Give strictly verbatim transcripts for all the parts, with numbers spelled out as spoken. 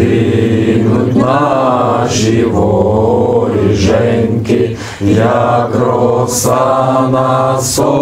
гинуть наші воріженьки, як роса на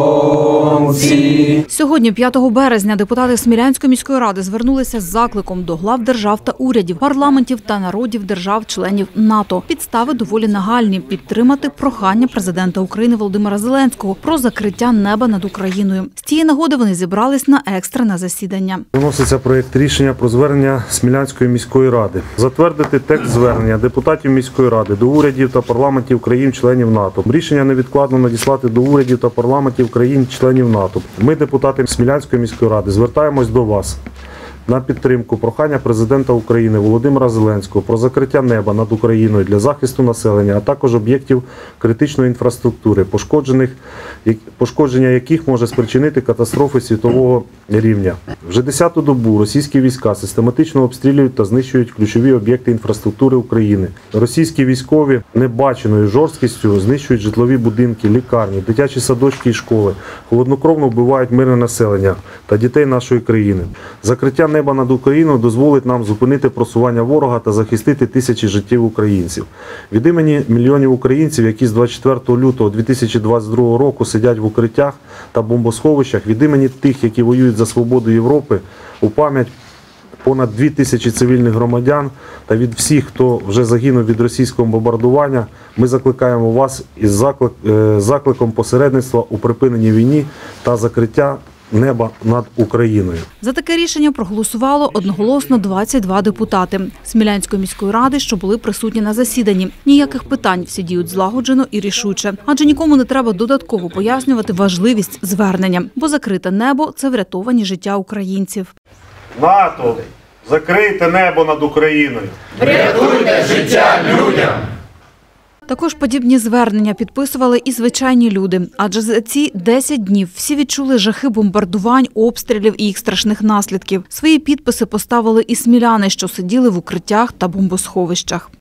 сонці. Сьогодні, п'ятого березня, депутати Смілянської міської ради звернулися з закликом до глав держав та урядів, парламентів та народів держав-членів НАТО. Підстави доволі нагальні – підтримати прохання президента України Володимира Зеленського про закриття неба над Україною. З цієї нагоди вони зібрались на екстрене засідання. Виноситься проєкт рішення про звернення Смілянської міської ради. Затвердити текст звернення депутатів міської ради до урядів та парламентів країн-членів НАТО. Рішення невідкладно надіслати до урядів та парламентів країн-членів НАТО. Ми, депутати Смілянської міської ради, звертаємось до вас на підтримку прохання президента України Володимира Зеленського про закриття неба над Україною для захисту населення, а також об'єктів критичної інфраструктури, пошкоджених, пошкодження яких може спричинити катастрофи світового рівня. Вже десяту добу російські війська систематично обстрілюють та знищують ключові об'єкти інфраструктури України. Російські військові небаченою жорсткістю знищують житлові будинки, лікарні, дитячі садочки і школи, холоднокровно вбивають мирне населення та дітей нашої країни. Закриття неба над Україною дозволить нам зупинити просування ворога та захистити тисячі життів українців. Від імені мільйонів українців, які з двадцять четвертого лютого дві тисячі двадцять другого року сидять в укриттях та бомбосховищах, від імені тих, які воюють за свободу Європи, у пам'ять понад дві тисячі цивільних громадян та від всіх, хто вже загинув від російського бомбардування, ми закликаємо вас із заклик, закликом посередництва у припиненні війни та закриття неба над Україною. За таке рішення проголосувало одноголосно двадцять два депутати Смілянської міської ради, що були присутні на засіданні. Ніяких питань, всі діють злагоджено і рішуче. Адже нікому не треба додатково пояснювати важливість звернення, бо закрите небо – це врятовані життя українців. НАТО, закрийте небо над Україною! Врятуйте життя людям! Також подібні звернення підписували і звичайні люди. Адже за ці десять днів всі відчули жахи бомбардувань, обстрілів і їх страшних наслідків. Свої підписи поставили і сміляни, що сиділи в укриттях та бомбосховищах.